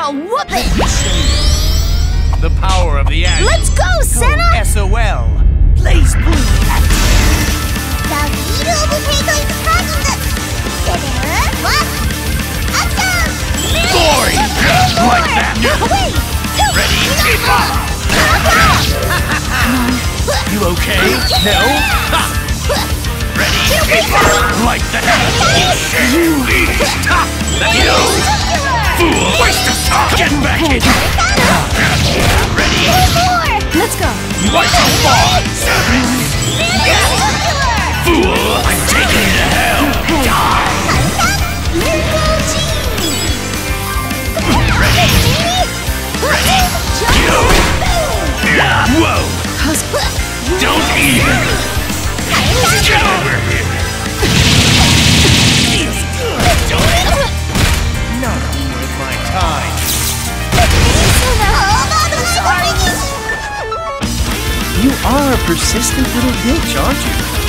a whooping! The power of the axe. Let's go, Senna! SOL. Blaze Blue. The wheel of fate is running. 7, 1, action! Glory! Like that. Wait! Ready? Keep up! You okay? No? Ha! Ready? Keep up! Like that. You lead. Ha! Let me go! Fool! Waste of time! Get back in! Ready? Let's go! You are so far! Fool! I'm taking you to hell! Die! Ready? Ready? Go! Whoa! Don't even! Get over here! Feels good, don't it? Not worth my time. You are a persistent little bitch, aren't you?